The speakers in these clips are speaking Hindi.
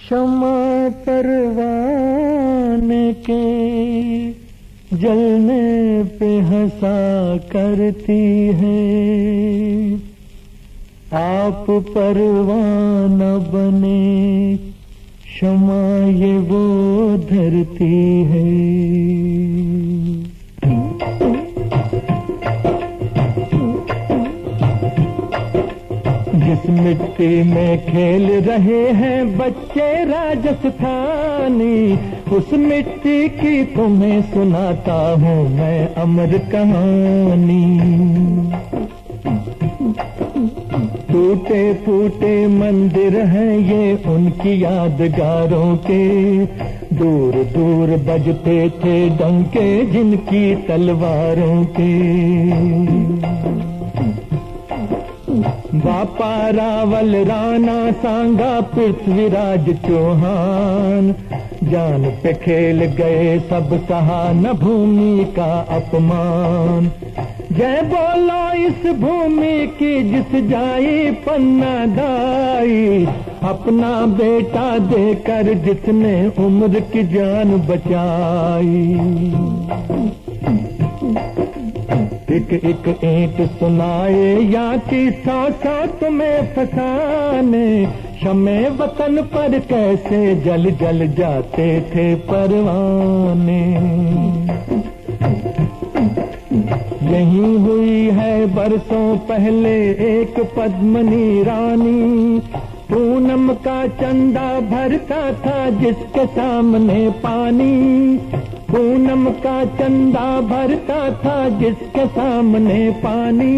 शमा परवाने के जलने पे हंसा करती है, आप परवाना बने शमा ये वो धरती है। जिस मिट्टी में खेल रहे हैं बच्चे राजस्थानी, उस मिट्टी की तुम्हें सुनाता हूँ मैं अमर कहानी। टूटे फूटे मंदिर हैं ये उनकी यादगारों के, दूर दूर बजते थे डंके जिनकी तलवारों के। बापा रावल राणा सांगा पृथ्वीराज चौहान, जान पे खेल गए सब सहा न भूमि का अपमान। जय बोलो इस भूमि की जिस जाई पन्ना दाई, अपना बेटा देकर जिसने उम्र की जान बचाई। एक एक ईंट सुनाए या कि सौ सौ तुम्हें फसाने, शमे वतन पर कैसे जल जल जाते थे परवाने। यही हुई है बरसों पहले एक पद्मनी रानी, पूनम का चंदा भरता था जिसके सामने पानी। पूनम का चंदा भरता था जिसके सामने पानी।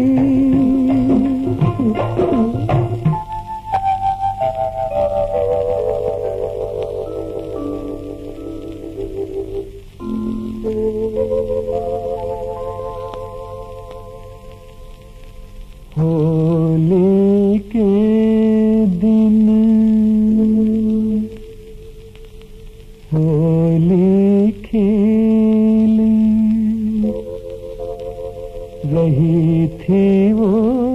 होली के दिन होली खेली रही थी वो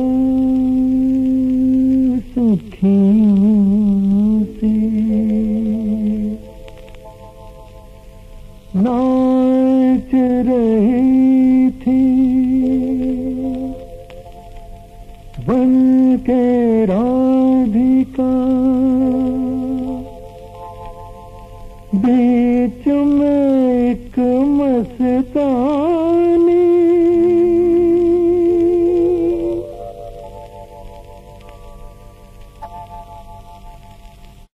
सखियों से, नाच रही थी बन के राधिका, बीच में